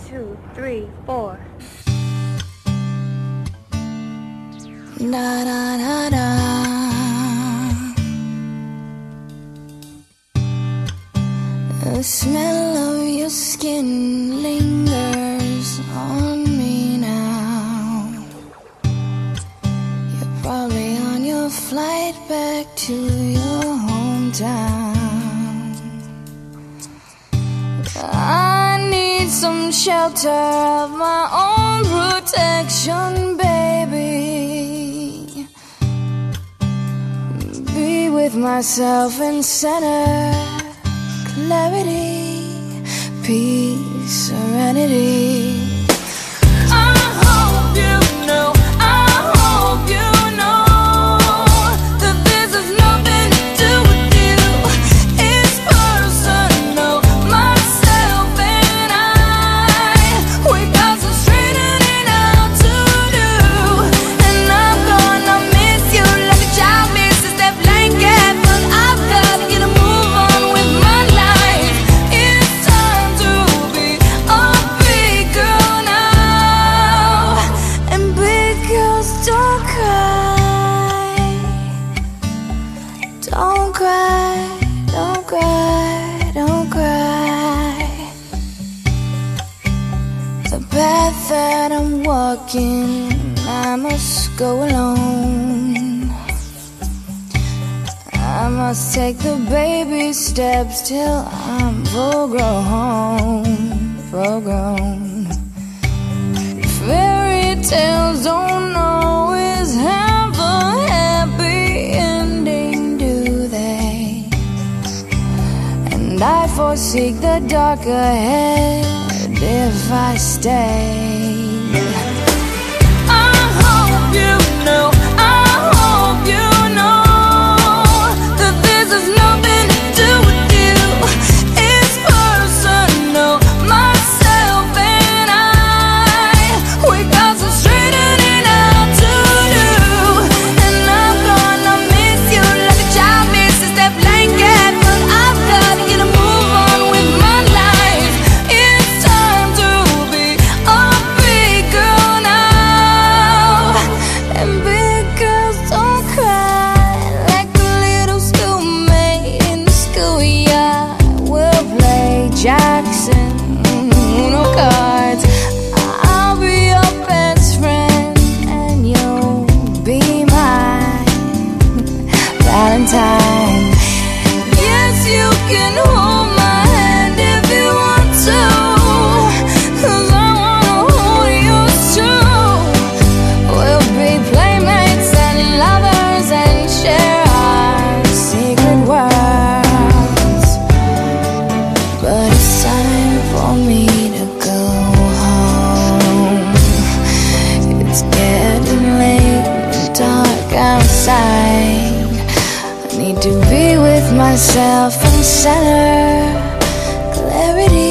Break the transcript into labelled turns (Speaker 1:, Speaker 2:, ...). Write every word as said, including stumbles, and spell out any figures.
Speaker 1: two, three, four.
Speaker 2: Da da da da. The smell of your skin lingers on me now. You're probably on your flight back to your hometown. I need some shelter of my own protection, baby. Be with myself in center, clarity, peace, serenity. I hope you know, I hope you know that this has nothing to do with you. It's personal, myself and I. We got some straightening out to do, and I'm gonna miss you like a child misses that blanket. But I've gotta get a move on with my life. It's time to be a big girl now. And big girls don't cry. Don't cry, don't cry, don't cry. The path that I'm walking, I must go alone. I must take the baby steps till I'm full grown, full grown. Fairy tales don't always have a happy ending, do they? And I foresee the dark ahead if I stay. I hope you know, I hope you know that this has nothing to do with you. It's personal, myself and I. We got some straightening out to do, and I'm gonna miss you like a child misses that blanket. But I've gotta get a move on with my life. It's time to be a big girl now. And big girls don't cry like a little schoolmate in the schoolyard. We'll play Jackson, Uno cards. I'll be your best friend and you'll be my Valentine. Yes, you can hold my hand if you want to, 'cause I wanna hold yours too. We'll be playmates and lovers and share our secret worlds. But it's time for me to go home. It's getting late and dark outside. I need to be with myself in center, clarity,